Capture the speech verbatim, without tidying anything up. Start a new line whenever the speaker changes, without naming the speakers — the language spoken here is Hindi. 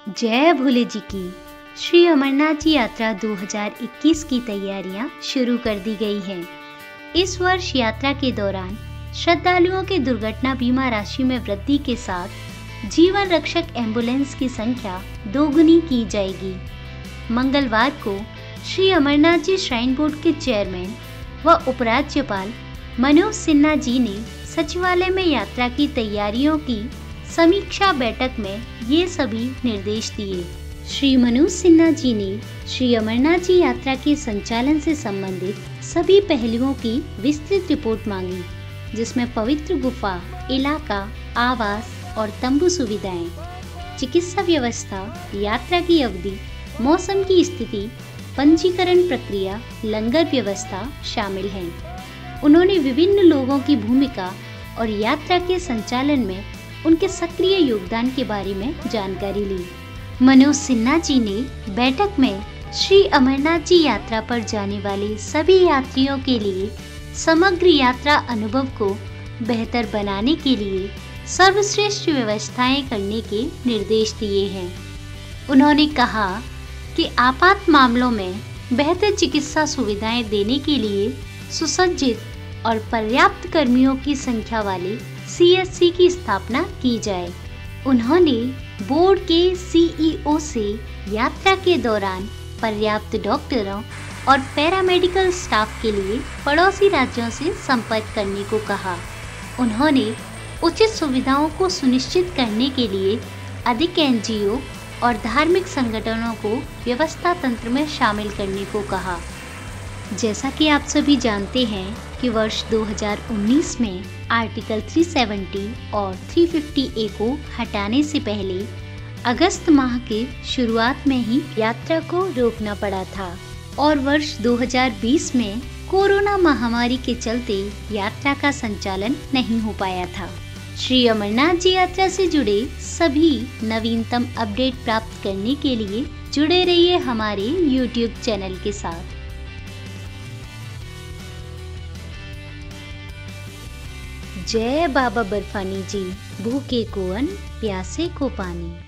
जय भोले जी की। श्री अमरनाथ जी यात्रा दो हज़ार इक्कीस की तैयारियां शुरू कर दी गई हैं। इस वर्ष यात्रा के दौरान श्रद्धालुओं के दुर्घटना बीमा राशि में वृद्धि के साथ जीवन रक्षक एम्बुलेंस की संख्या दोगुनी की जाएगी। मंगलवार को श्री अमरनाथ जी श्राइन बोर्ड के चेयरमैन व उपराज्यपाल मनोज सिन्हा जी ने सचिवालय में यात्रा की तैयारियों की समीक्षा बैठक में ये सभी निर्देश दिए। श्री मनोज सिन्हा जी ने श्री अमरनाथ जी यात्रा के संचालन से संबंधित सभी पहलुओं की विस्तृत रिपोर्ट मांगी, जिसमें पवित्र गुफा, इलाका, आवास और तंबू सुविधाएं, चिकित्सा व्यवस्था, यात्रा की अवधि, मौसम की स्थिति, पंजीकरण प्रक्रिया, लंगर व्यवस्था शामिल हैं। उन्होंने विभिन्न लोगों की भूमिका और यात्रा के संचालन में उनके सक्रिय योगदान के बारे में जानकारी ली। मनोज सिन्हा जी ने बैठक में श्री अमरनाथ जी यात्रा पर जाने वाले सभी यात्रियों के लिए समग्र यात्रा अनुभव को बेहतर बनाने के लिए सर्वश्रेष्ठ व्यवस्थाएं करने के निर्देश दिए हैं। उन्होंने कहा कि आपात मामलों में बेहतर चिकित्सा सुविधाएं देने के लिए सुसज्जित और पर्याप्त कर्मियों की संख्या वाले सी एस सी की स्थापना की जाए। उन्होंने बोर्ड के सी ई ओ से यात्रा के दौरान पर्याप्त डॉक्टरों और पैरामेडिकल स्टाफ के लिए पड़ोसी राज्यों से संपर्क करने को कहा। उन्होंने उचित सुविधाओं को सुनिश्चित करने के लिए अधिक एन जी ओ और धार्मिक संगठनों को व्यवस्था तंत्र में शामिल करने को कहा। जैसा कि आप सभी जानते हैं कि वर्ष दो हज़ार उन्नीस में आर्टिकल तीन सौ सत्तर और तीन सौ पचास ए को हटाने से पहले अगस्त माह के शुरुआत में ही यात्रा को रोकना पड़ा था और वर्ष दो हज़ार बीस में कोरोना महामारी के चलते यात्रा का संचालन नहीं हो पाया था। श्री अमरनाथ जी यात्रा से जुड़े सभी नवीनतम अपडेट प्राप्त करने के लिए जुड़े रहिए हमारे यूट्यूब चैनल के साथ। जय बाबा बर्फानी जी, भूखे को अन्न, प्यासे को पानी।